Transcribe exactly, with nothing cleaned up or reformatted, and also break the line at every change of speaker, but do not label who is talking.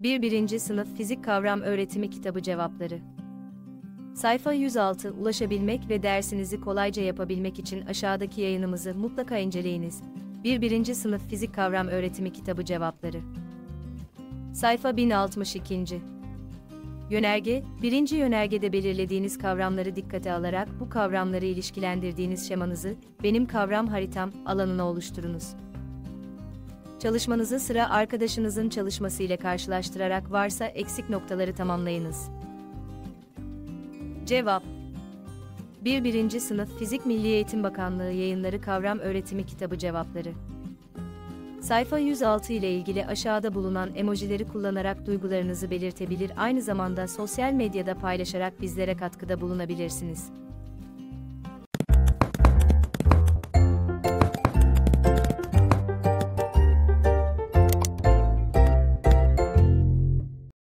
bir birinci Sınıf Fizik Kavram Öğretimi Kitabı Cevapları. Sayfa yüz altı Ulaşabilmek ve dersinizi kolayca yapabilmek için aşağıdaki yayınımızı mutlaka inceleyiniz. bir birinci Sınıf Fizik Kavram Öğretimi Kitabı Cevapları. Sayfa bin altmış iki. Yönerge, birinci yönergede belirlediğiniz kavramları dikkate alarak bu kavramları ilişkilendirdiğiniz şemanızı, benim kavram haritam alanına oluşturunuz. Çalışmanızı sıra arkadaşınızın çalışması ile karşılaştırarak varsa eksik noktaları tamamlayınız. Cevap bir birinci Sınıf Fizik Milli Eğitim Bakanlığı Yayınları Kavram Öğretimi Kitabı Cevapları. Sayfa yüz altı ile ilgili aşağıda bulunan emojileri kullanarak duygularınızı belirtebilir, aynı zamanda sosyal medyada paylaşarak bizlere katkıda bulunabilirsiniz.